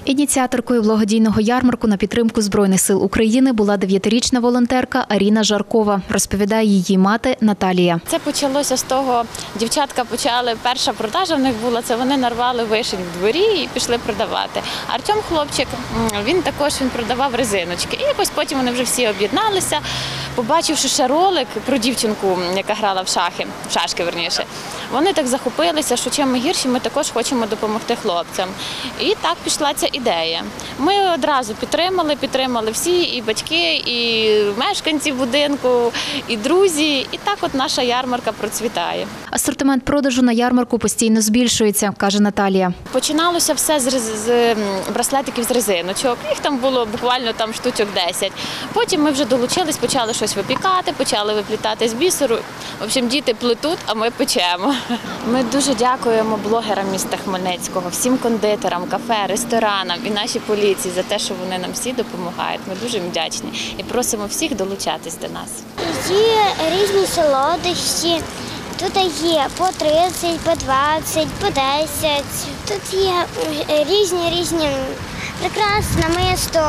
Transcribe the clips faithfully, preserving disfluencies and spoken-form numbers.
Ініціаторкою благодійного ярмарку на підтримку Збройних сил України була дев'ятирічна волонтерка Аріна Жаркова, розповідає її мати Наталія. Це почалося з того, дівчатка почали, перша продажа в них була, це вони нарвали вишень в дворі і пішли продавати. Артем, хлопчик, він також він продавав резиночки. І якось потім вони вже всі об'єдналися, побачивши ще ролик про дівчинку, яка грала в шахи, в шашки верніше. Вони так захопилися, що чим ми гірші, ми також хочемо допомогти хлопцям. І так пішла ця ідея. Ми одразу підтримали, підтримали всі, і батьки, і мешканці будинку, і друзі. І так от наша ярмарка процвітає. Асортимент продажу на ярмарку постійно збільшується, каже Наталія. Починалося все з, з браслетиків з резиночок. Їх там було буквально там штучок десять. Потім ми вже долучились, почали щось випікати, почали виплітати з бісеру. В общем, діти плетуть, а ми печемо. Ми дуже дякуємо блогерам міста Хмельницького, всім кондитерам, кафе, ресторанам і нашій поліції за те, що вони нам всі допомагають. Ми дуже їм вдячні і просимо всіх долучатись до нас. Є різні солодощі. Тут є по тридцять, по двадцять, по десять. Тут є різні-різні прикраси, намисто.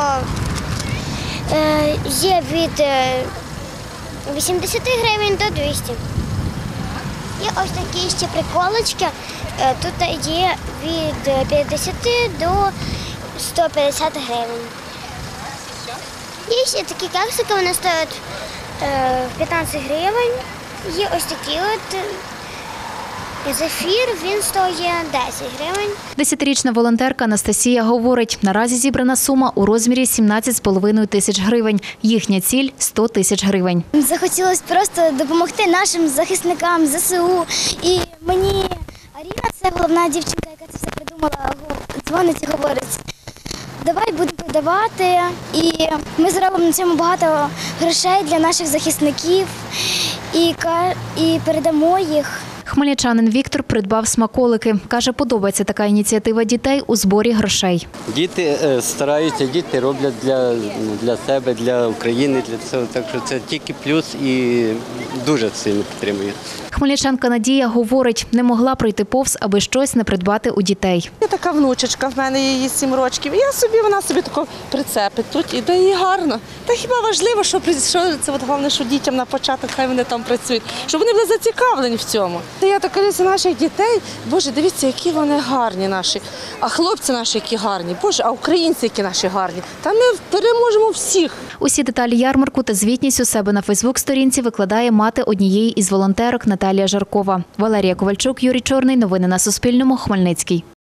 Є від вісімдесят гривень до двохсот. Є ось такі ще приколочки. Тут є від п'ятдесят до ста п'ятдесят гривень. Є ще такі кексики, вони стоять п'ятнадцять гривень. Є ось такі от зефір, він стоїть десять гривень. Десятирічна волонтерка Анастасія говорить, наразі зібрана сума у розмірі сімнадцять з половиною тисяч гривень. Їхня ціль – сто тисяч гривень. Захотілося просто допомогти нашим захисникам зе се у. І мені Аріна, це головна дівчинка, яка це все придумала, дзвонить і говорить: давай будемо продавати, і ми заробимо на цьому багато грошей для наших захисників і, і передамо їх. Хмельничанин Віктор придбав смаколики. Каже, подобається така ініціатива дітей у зборі грошей. Діти стараються, діти роблять для, для себе, для України, для цього. Так що це тільки плюс і дуже сильно підтримує. Хмельничанка Надія говорить, не могла пройти повз, аби щось не придбати у дітей. Є така внучечка, в мене її сім років. Я собі, вона собі тако прицепить тут, і де їй гарно. Та хіба важливо, що, що це от головне, що дітям на початок, хай вони там працюють, щоб вони були зацікавлені в цьому. Я так кажу, наших дітей, Боже, дивіться, які вони гарні наші, а хлопці наші, які гарні, Боже, а українці, які наші гарні. Та ми переможемо всіх. Усі деталі ярмарку та звітність у себе на Фейсбук-сторінці викладає мати однієї із волонтерок Наталія Жаркова. Валерія Ковальчук, Юрій Чорний. Новини на Суспільному. Хмельницький.